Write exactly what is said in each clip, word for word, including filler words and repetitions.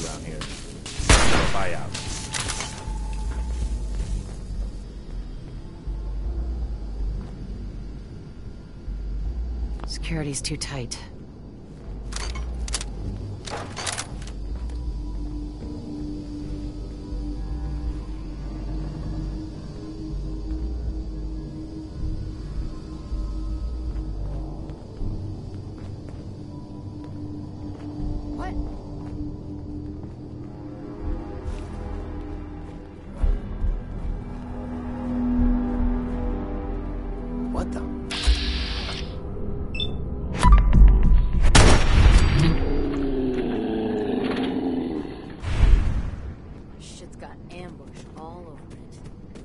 around here. For a buyout. Security's too tight. What the? Shit's got ambush all over it.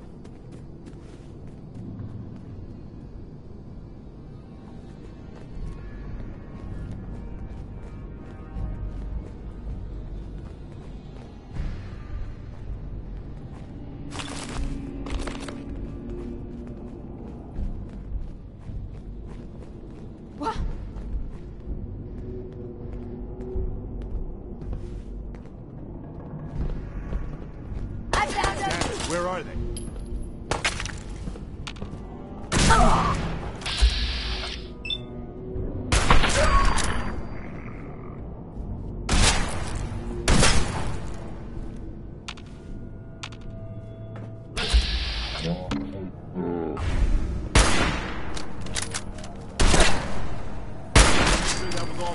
What? I found him! Damn, where are they? That was all.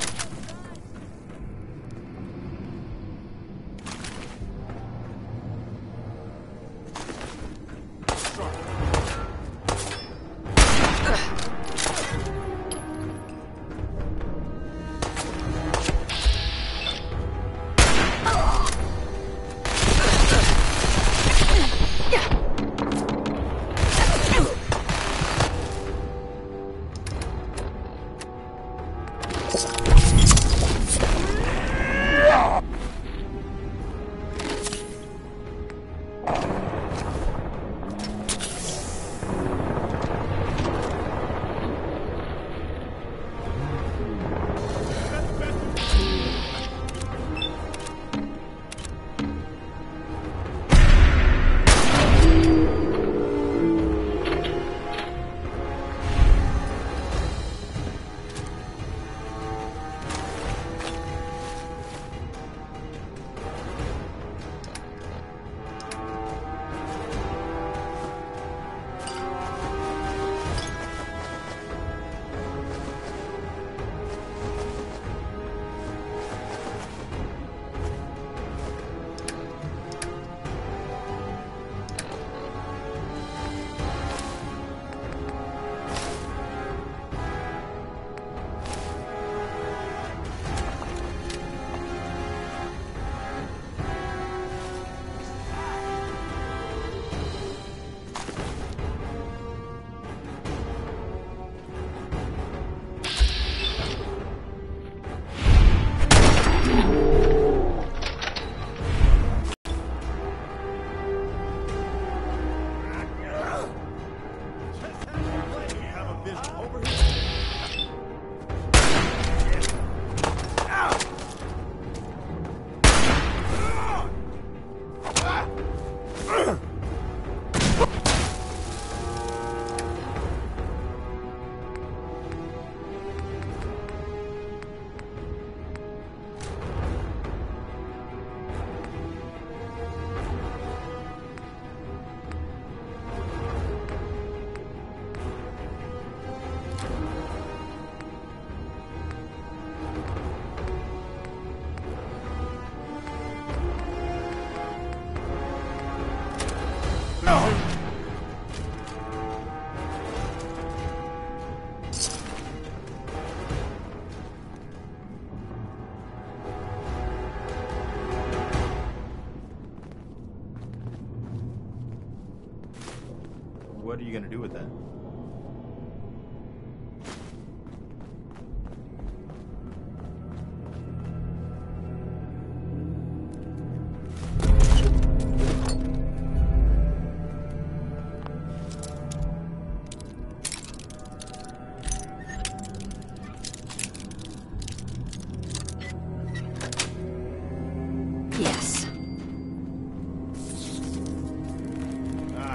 What are you gonna do with that?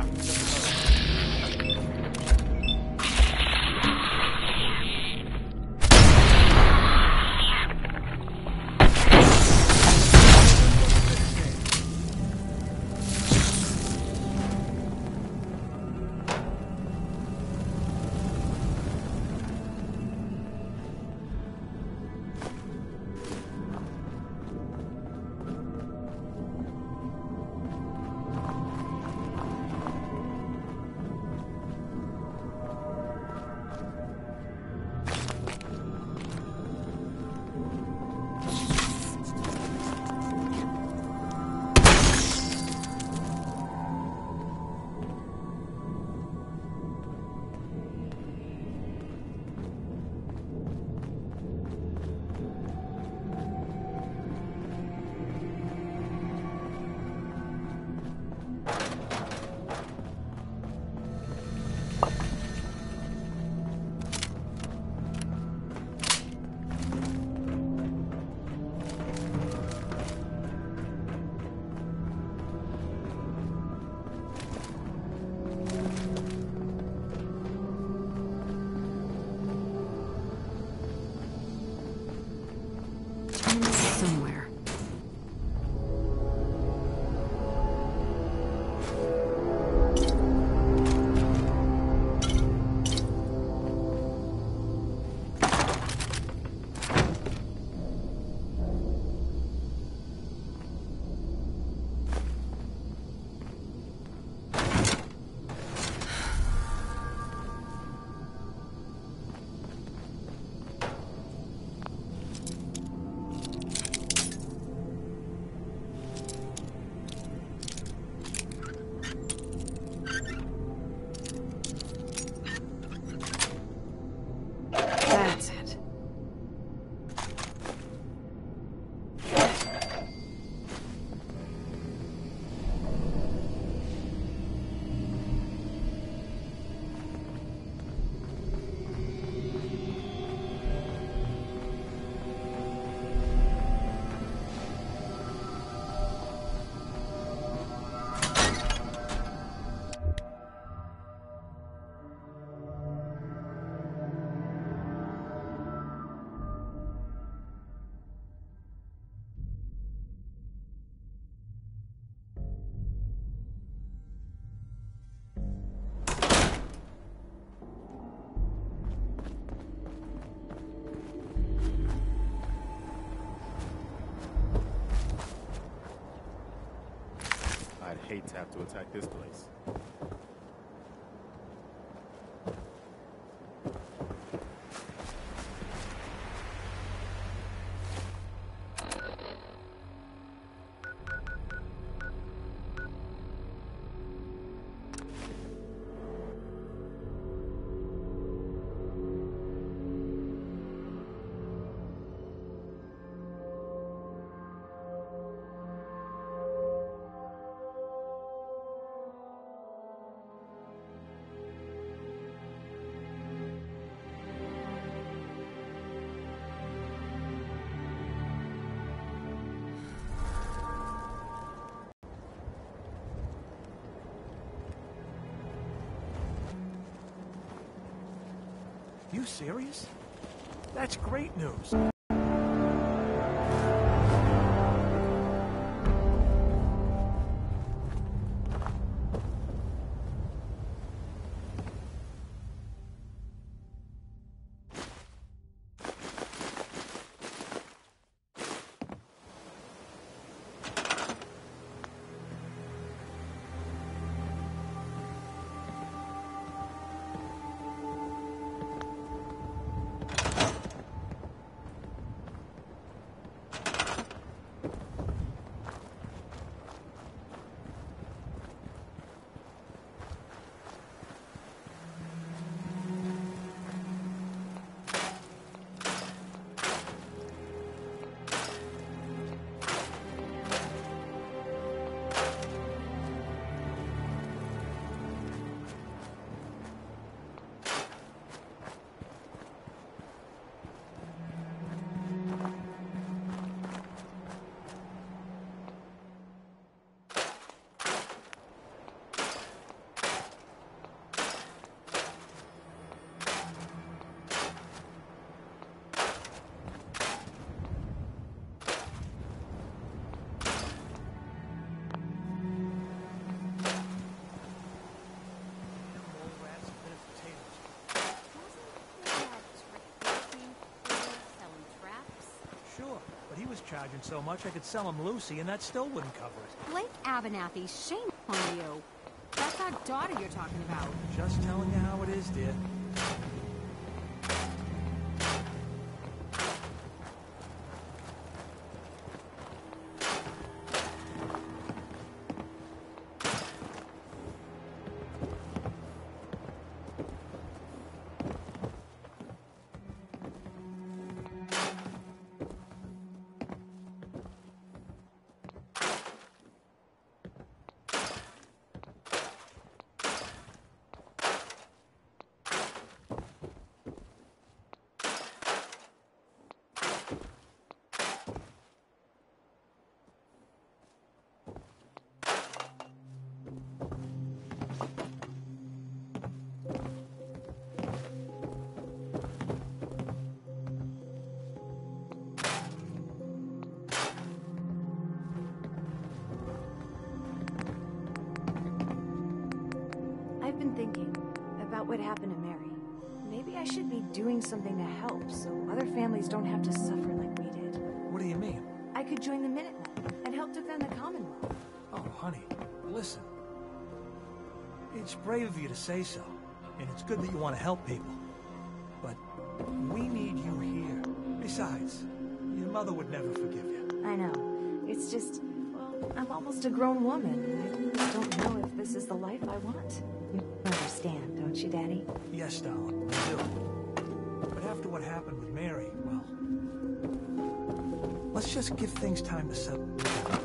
Somewhere. That's it. I'd hate to have to attack this place. You serious? That's great news. charging so much I could sell them Lucy, and that still wouldn't cover it. Blake Abernathy, shame on you. That's our daughter you're talking about. Just telling you how it is, dear. I've been thinking about what happened to Mary. Maybe I should be doing something to help so other families don't have to suffer like we did. What do you mean? I could join the Minutemen and help defend the Commonwealth. Oh, honey, listen. It's brave of you to say so, and it's good that you want to help people. But we need you here. Besides, your mother would never forgive you. I know. It's just, well, I'm almost a grown woman. I just don't know if this is the life I want. You understand, don't you, Daddy? Yes, darling, I do. But after what happened with Mary, well... let's just give things time to settle.